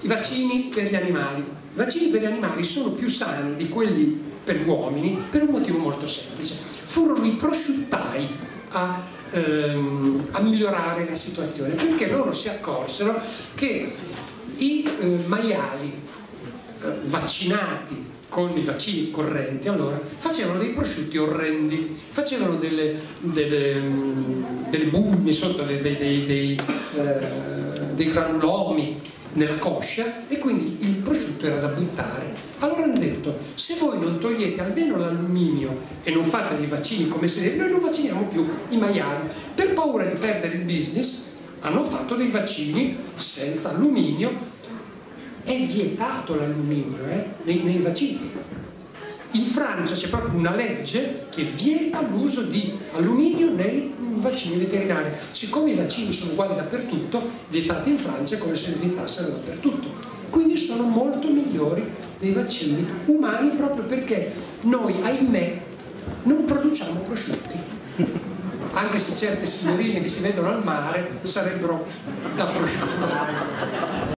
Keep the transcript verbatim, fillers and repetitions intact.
i vaccini per gli animali. I vaccini per gli animali sono più sani di quelli per gli uomini per un motivo molto semplice. Furono i prosciuttai a, ehm, a migliorare la situazione, perché loro si accorsero che i eh, maiali eh, vaccinati con i vaccini correnti allora facevano dei prosciutti orrendi, facevano delle, delle, delle bugne sotto, dei, dei, dei, dei, eh, dei granulomi nella coscia, e quindi il prosciutto era da buttare. Allora hanno detto: se voi non togliete almeno l'alluminio e non fate dei vaccini come se deve, noi non vacciniamo più i maiali. Per paura di perdere il business hanno fatto dei vaccini senza alluminio. È vietato l'alluminio eh, nei, nei vaccini. In Francia c'è proprio una legge che vieta l'uso di alluminio nei vaccini veterinari. Siccome i vaccini sono uguali dappertutto, vietati in Francia è come se li vietassero dappertutto. Quindi sono molto migliori dei vaccini umani, proprio perché noi, ahimè, non produciamo prosciutti. Anche se certe signorine che si vedono al mare sarebbero da prosciutto.